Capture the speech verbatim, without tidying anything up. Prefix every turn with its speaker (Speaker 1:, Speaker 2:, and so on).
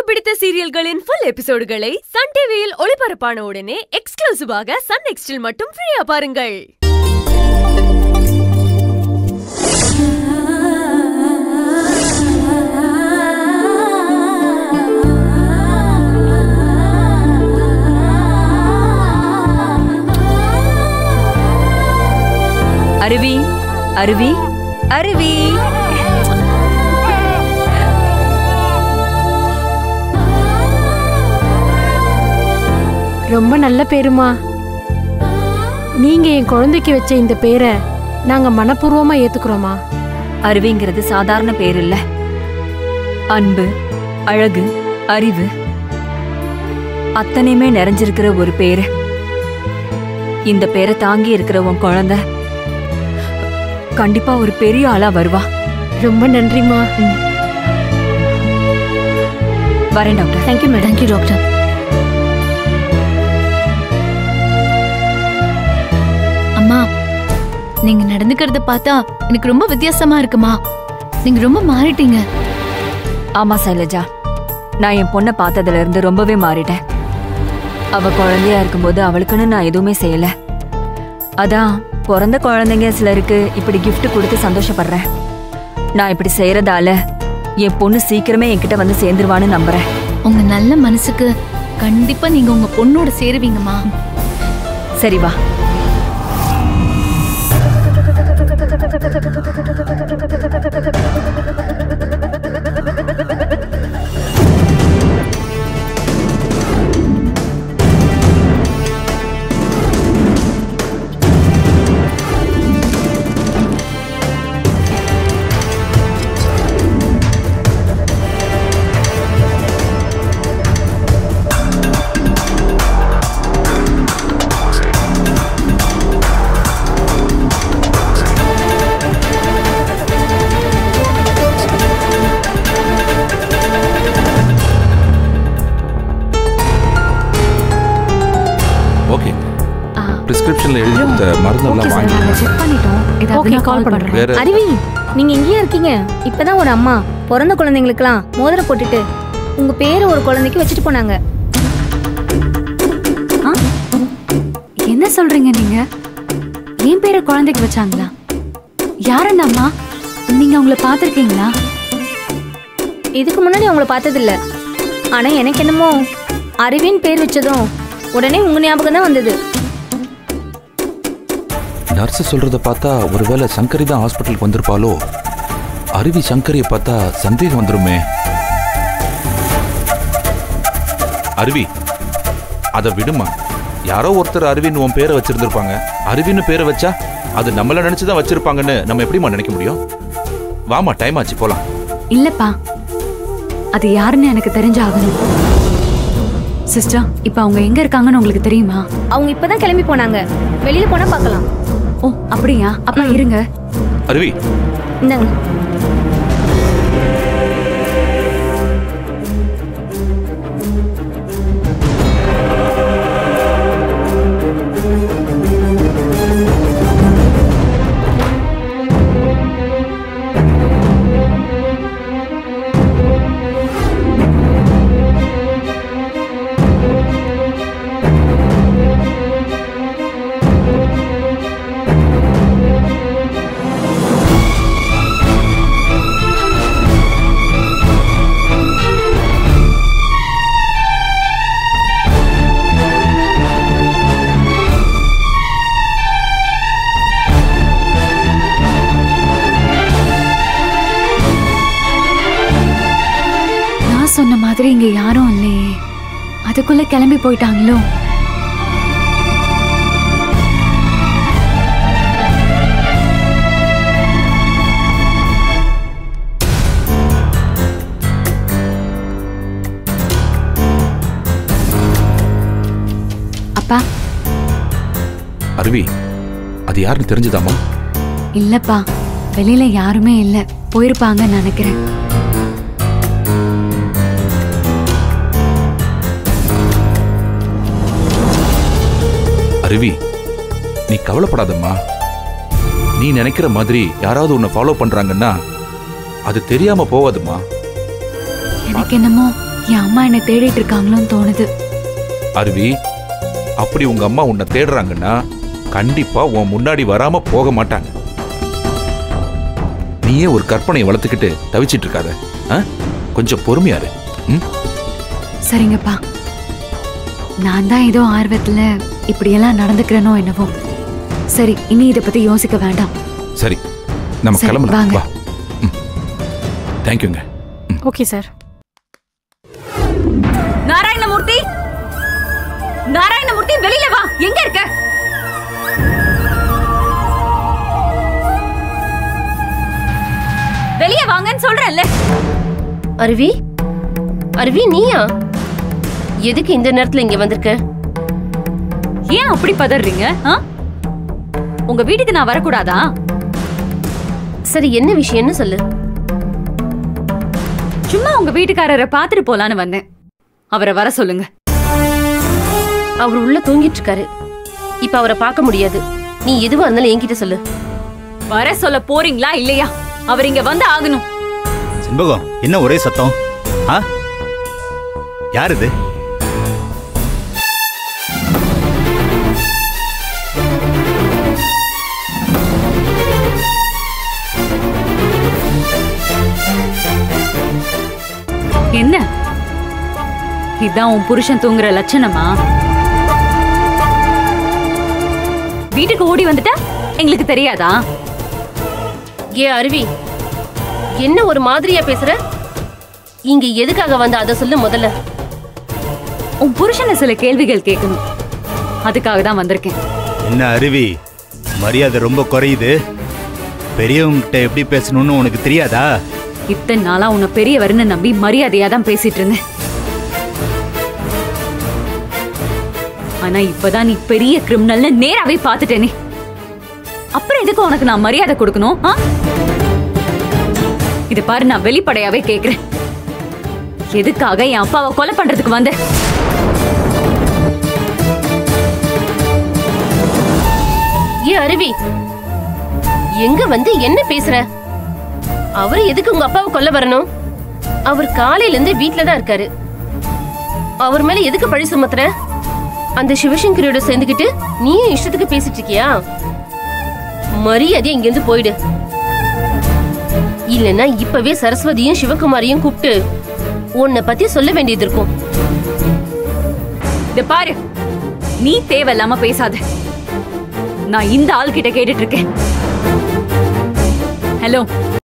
Speaker 1: பிடித்த சீரியல்களின் full எபிசோடுகளை Sun டிவியில் ஒளிபரப்பான உடனே எக்ஸ்க்ளூசிவாக சன் நெக்ஸ்டில் மட்டும் ஃப்ரீயா பாருங்கள்.
Speaker 2: அருவி அருவி அருவி
Speaker 3: ரொம்ப நல்ல பேருமா. நீங்க என் குழந்தைக்கு வச்ச இந்த பேரை நாங்க மனப்பூர்வமா ஏத்துக்கிறோமா.
Speaker 2: அருவிங்கிறது சாதாரண பேர் இல்ல. அன்பு, அழகு, அறிவு அத்தனையுமே நிறைஞ்சிருக்கிற ஒரு பேரு. இந்த பேரை தாங்கி இருக்கிற உன் குழந்தை கண்டிப்பா ஒரு பெரிய ஆளா வருவா.
Speaker 3: ரொம்ப நன்றிமா.
Speaker 2: வரேன் doctor.
Speaker 3: Thank you madam. Thank you doctor.
Speaker 4: அம்மா, நீங்க நடந்துக்கிறத பார்த்தா எனக்கு ரொம்ப வித்தியாசமா இருக்குமா. நீங்க ரொம்ப மாறிட்டீங்க.
Speaker 2: ஆமா சைலஜா, நான் என் பொண்ணை பார்த்ததுல இருந்து ரொம்பவே மாறிட்டேன். அவ குழந்தையா இருக்கும்போது அவளுக்குன்னு நான் எதுவுமே செய்யல. அதான் பிறந்த குழந்தைங்க சிலருக்கு இப்படி கிஃப்ட் கொடுத்து சந்தோஷப்படுறேன். நான் இப்படி செய்யறதால என் பொண்ணு சீக்கிரமே என்கிட்ட வந்து சேர்ந்துருவான்னு நம்புறேன்.
Speaker 4: உங்க நல்ல மனசுக்கு கண்டிப்பா நீங்க உங்க பொண்ணோட சேருவீங்கம்மா.
Speaker 2: சரி வா.
Speaker 5: பிரிஸ்கிரிப்ஷன்ல எழுதி கொடுத்த மருந்தெல்லாம் வாங்கி
Speaker 3: செக் பண்ணிட்டோம். ஏதாவது கால் பண்றேன்.
Speaker 6: அருவி, நீங்க எங்கேயா இருக்கீங்க? இப்பதான் ஒரு அம்மா பிறந்த குழந்தைங்களுக்குலாம் மோதிரம் போட்டுட்டு உங்க பேரை ஒரு குழந்தைக்கு வச்சுட்டு போனாங்க.
Speaker 7: என்ன சொல்றீங்க நீங்க? என் பேரை குழந்தைக்கு வச்சாங்களா? யார் அந்த அம்மா? நீங்க அவங்கள பாத்திருக்கீங்களா?
Speaker 6: இதுக்கு முன்னாடி அவங்கள பார்த்தது இல்ல. ஆனா எனக்கு என்னமோ அருவின் பேர் வச்சதும் உடனே உங்க ஞாபகம் தான் வந்தது.
Speaker 5: நர்ஸ் சொல்றத பார்த்தா ஒருவேளை சங்கரி தான் ஹாஸ்பிட்டலுக்கு வந்திருப்பாளோ. அருவி சங்கரியை பார்த்தா சந்தேகம் வந்துருமே. அருவி, அதை விடுமா. யாரோ ஒருத்தர் அருவின்னு உன் பேரை வச்சிருந்திருப்பாங்க. அருவின்னு பேரை வச்சா அது நம்மள நினைச்சுதான் வச்சிருப்பாங்கன்னு நம்ம எப்படிமா நினைக்க முடியும்? வாமா, டைம் ஆச்சு, போலாம்.
Speaker 7: இல்லப்பா, அது யாருன்னு எனக்கு தெரிஞ்சாகணும். சிஸ்டர், இப்ப அவங்க எங்க இருக்காங்கன்னு உங்களுக்கு தெரியுமா?
Speaker 6: அவங்க இப்பதான் கிளம்பி போனாங்க. வெளியில போனா பார்க்கலாம்.
Speaker 7: ஓ அப்படியா? அப்பா இருங்க.
Speaker 5: அருவி,
Speaker 6: இந்தாங்க.
Speaker 7: சொன்ன மாதிரி இங்க யாரும் இல்லையே. அதுக்குள்ள கிளம்பி போயிட்டாங்களோ? அப்பா.
Speaker 5: அருவி, அது யாருன்னு தெரிஞ்சுதாமா?
Speaker 7: இல்லப்பா, வெளியில யாருமே இல்ல. போயிருப்பாங்கன்னு நினைக்கிறேன்.
Speaker 5: அருவி, நீ கவலைப்படாதம்மா. நீ நினைக்கிற மாதிரி யாராவது உன்னை ஃபாலோ பண்றாங்கன்னா அது தெரியாம போகாதுமா.
Speaker 7: எனக்கு என்னமோ என் அம்மா என்ன தேடிட்டு இருக்காங்களோன்னு தோணுது.
Speaker 5: அருவி, அப்படி உங்க அம்மா உன்னை தேடுறாங்கன்னா கண்டிப்பா உன் முன்னாடி வராம போக மாட்டாங்க. நீயே ஒரு கற்பனையை வளர்த்துக்கிட்டு தவிச்சிட்டு இருக்காத. கொஞ்சம் பொறுமையாரு.
Speaker 7: சரிங்கப்பா, நான் தான் ஏதோ ஆர்வத்துல இப்படியெல்லாம் நடந்துக்கிறேனோ என்னவோ. சரி, இனி இதை பத்தி யோசிக்க வேண்டாம்.
Speaker 5: சரி, நம்ம கிளம்பலாம். வா. தேங்க்யூங்க.
Speaker 3: Okay sir.
Speaker 2: நாராயணமூர்த்தி, நாராயணமூர்த்தி வெளியில வா. எங்க இருக்க? வெளிய வாங்கன்னு சொல்றேன்ல.
Speaker 8: அருவி, அருவி நீயா? எதுக்கு இந்த நேரத்துல இங்க வந்திருக்க?
Speaker 2: ஏன் அப்படி பதறீங்க? உங்க வீட்டுக்கு நான் வரக்கூடாதா?
Speaker 8: சரி, என்ன விஷயம்னு சொல்லு.
Speaker 2: சும்மா உங்க வீட்டுக்காரரை பாத்துட்டு போலான்னு வந்தேன். அவரை வர சொல்லுங்க.
Speaker 8: அவர் உள்ள தூங்கிட்டு இருக்காரு. இப்ப அவரை பார்க்க முடியாது. நீ எதுவா இருந்தாலும் என்கிட்ட சொல்லு.
Speaker 2: வர சொல்ல போறீங்களா இல்லையா? அவர் இங்க வந்து ஆகணும்.
Speaker 9: செண்பகம், என்ன ஒரே சத்தம்? யார் இது?
Speaker 2: என்ன இதான் உன் புருஷன் தூங்குற லட்சணமா? வீட்டுக்கு ஓடி வந்துட்டா எங்களுக்கு தெரியாதா?
Speaker 8: ஏ அருவி, என்ன ஒரு மாதிரியா பேசுற? இங்க எதுக்காக வந்த அத சொல்லு முதல்ல.
Speaker 2: உன் புருஷனை சில கேள்விகள் கேட்கணும், அதுக்காக தான் வந்திருக்கேன்.
Speaker 9: என்ன அருவி, மரியாதை ரொம்ப குறையுது. பெரியவங்கிட்ட எப்படி பேசணும்னு உனக்கு தெரியாதா?
Speaker 2: இத்தனை நாளா உன்னை பெரியவர்னு நம்பி மரியாதையா தான் பேசிட்டு இருந்தேன். ஆனா இப்பதான் நீ பெரிய கிரிமினல்னு நேராவே பாத்துட்டேனே. அப்புறம் எதுக்கு உனக்கு நான் மரியாதை கொடுக்கணும்? இத பாரு, நான் வெளிப்படையாவே கேக்குறேன். எதுக்காக என் அப்பாவை கொலை பண்றதுக்கு வந்த?
Speaker 8: ஏ அருவி, எங்க வந்து என்ன பேசுற? அவரு எதுக்கு உங்க அப்பாவை கொல்ல வரணும்? அவர் காலையில இருந்து வீட்டுலதான் இருக்காரு. அவர் மேல எதுக்கு பழி சுமத்துற? அந்த சிவசங்கரியோட சேர்ந்துக்கிட்டு நீயும் இஷ்டத்துக்கு பேசிட்டு இருக்கியா? மரியாதையா இங்கிருந்து போயிடு. இல்லன்னா இப்பவே சரஸ்வதியும் சிவகுமாரியும் கூப்பிட்டு உன்னை பத்தி சொல்ல வேண்டியது இருக்கும்.
Speaker 2: இத பாரு, நீ தேவையில்லாம பேசாத. நான் இந்த ஆள் கிட்ட கேட்டுட்டு இருக்கேன். ஹலோ,